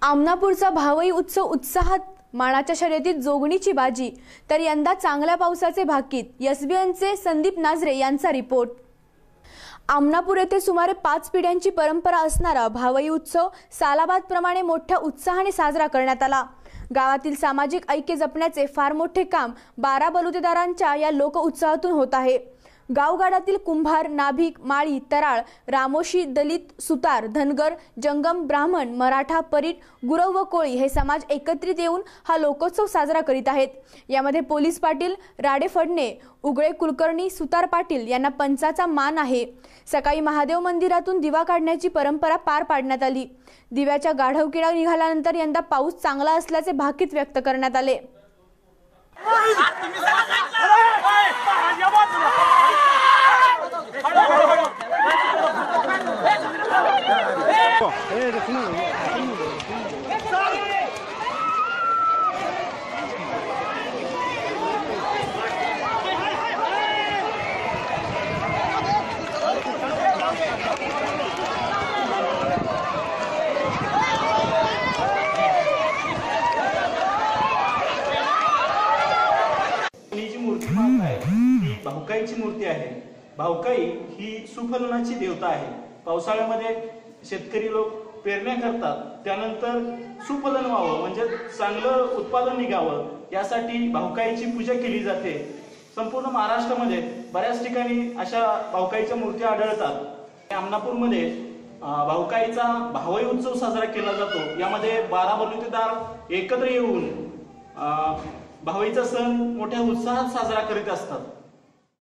आमनापूरचा भावई उत्सव उत्साहात, मानाच्या शर्यतीत जोगणीची बाजी। तर यंदा चांगल्या पावसाचे भाकीत। एसबीएनचे संदीप नाझरे यांचा रिपोर्ट। आमनापूर येथे सुमारे 5 पिढ्यांची परंपरा असणारा भावई उत्सव सालाबाद प्रमाणे मोठ्या उत्साहाने साजरा करण्यात आला। गावातील सामाजिक ऐक्य जपण्याचे फार मोठे काम 12 बलुतेदारांच्या या लोक उत्साहातून होत आहे। गावगाडातील कुंभार, नाभिक, माळी, तराळ, रामोशी, दलित, सुतार, धनगर, जंगम, ब्राह्मण, मराठा, परीट, गुरव व कोळी हे समाज एकत्रित येऊन हा लोकोत्सव साजरा करीत आहेत। यामध्ये पोलीस पाटील राडे फडणे, उगळे कुलकर्णी, सुतार पाटील यांना पंचाचा मान आहे। सकाळी महादेव मंदिरातून दिवा काढण्याची परंपरा पार पाडण्यात आली। दिव्याच्या गाढवकिडा निघाल्यानंतर यंदा पाऊस चांगला असल्याचे भाकीत व्यक्त करण्यात आले। भावकाईची मूर्ती आहे। भावकाई ही सुफलनाची देवता आहे। पावसाळ्यामध्ये शेतकरी लोक पेरण्या करतात, त्यानंतर सुफलन व्हावं म्हणजे चांगलं उत्पादन निघावं यासाठी भावकाईची पूजा केली जाते। संपूर्ण महाराष्ट्रामध्ये बऱ्याच ठिकाणी अशा भावकाईच्या मूर्ती आढळतात। आमनापूरमध्ये भावकाईचा भावई उत्सव साजरा केला जातो। यामध्ये 12 बलुतेदार एकत्र येऊन भावईचा सण मोठ्या उत्साहात साजरा करीत असतात।